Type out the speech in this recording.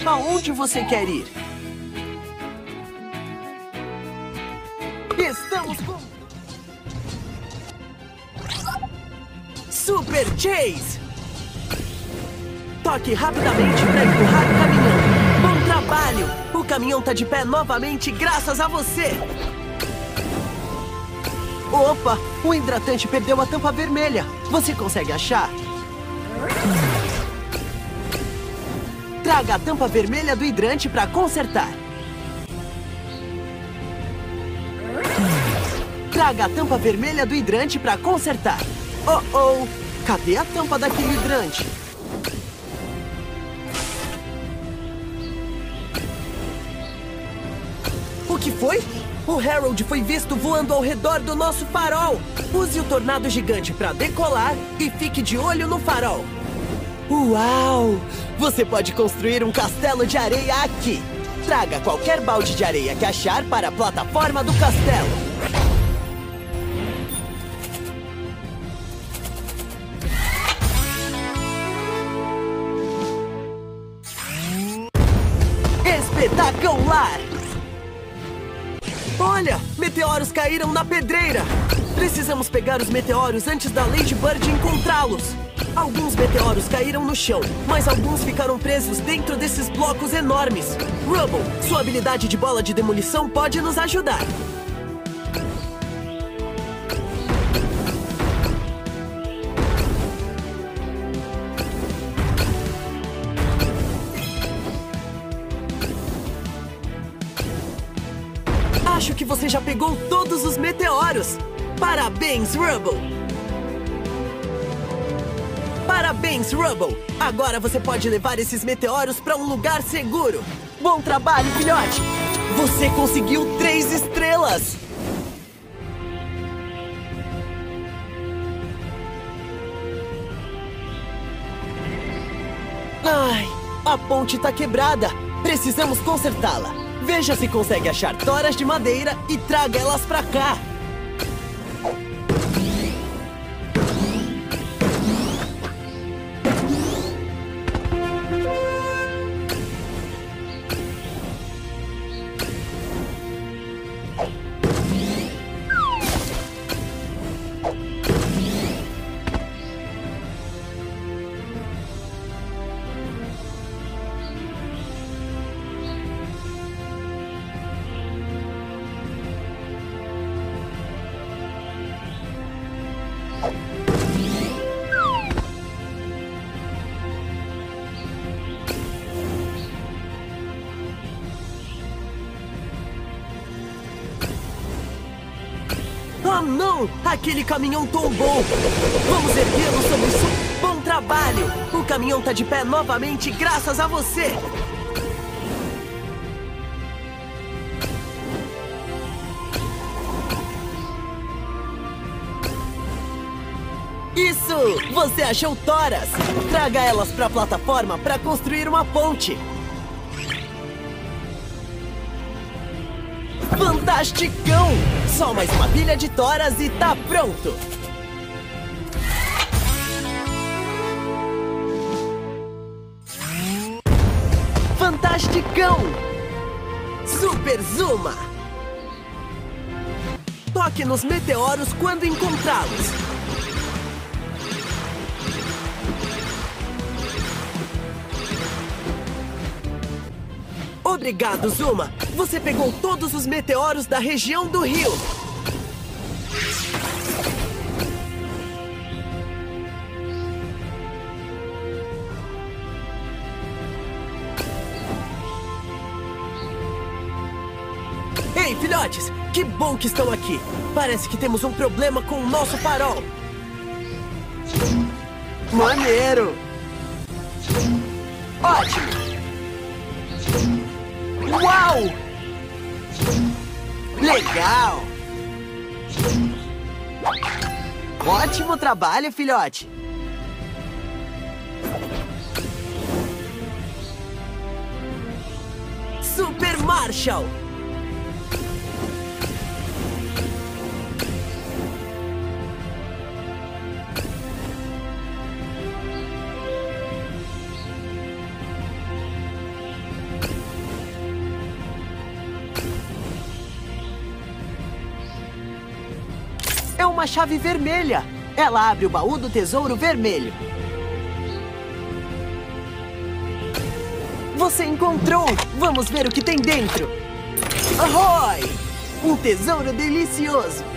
Aonde você quer ir? Estamos com... Super Chase! Toque rapidamente para empurrar o caminhão. Bom trabalho! O caminhão tá de pé novamente graças a você! Opa! O hidratante perdeu a tampa vermelha. Você consegue achar? Traga a tampa vermelha do hidrante para consertar. Traga a tampa vermelha do hidrante para consertar. Oh! Cadê a tampa daquele hidrante? O que foi? O Harold foi visto voando ao redor do nosso farol. Use o tornado gigante para decolar e fique de olho no farol. Uau! Você pode construir um castelo de areia aqui. Traga qualquer balde de areia que achar para a plataforma do castelo. Espetacular! Olha! Meteoros caíram na pedreira! Precisamos pegar os meteoros antes da Lady Bird encontrá-los! Alguns meteoros caíram no chão, mas alguns ficaram presos dentro desses blocos enormes. Rubble, sua habilidade de bola de demolição pode nos ajudar. Acho que você já pegou todos os meteoros! Parabéns, Rubble! Parabéns, Rubble! Agora você pode levar esses meteoros para um lugar seguro! Bom trabalho, filhote! Você conseguiu 3 estrelas! Ai, a ponte tá quebrada! Precisamos consertá-la! Veja se consegue achar toras de madeira e traga elas pra cá! Oh, não! Aquele caminhão tombou! Vamos erguê-lo sobre isso! Bom trabalho! O caminhão tá de pé novamente graças a você! Isso! Você achou toras! Traga elas para a plataforma para construir uma ponte! Fantasticão! Só mais uma pilha de toras e tá pronto! Fantasticão! Super Zuma! Toque nos meteoros quando encontrá-los! Obrigado, Zuma! Você pegou todos os meteoros da região do rio! Ei, filhotes! Que bom que estão aqui! Parece que temos um problema com o nosso farol! Maneiro! Ótimo! Uau! Legal! Ótimo trabalho, filhote! Super Marshall! É uma chave vermelha. Ela abre o baú do tesouro vermelho. Você encontrou! Vamos ver o que tem dentro! Ahoy! Um tesouro delicioso!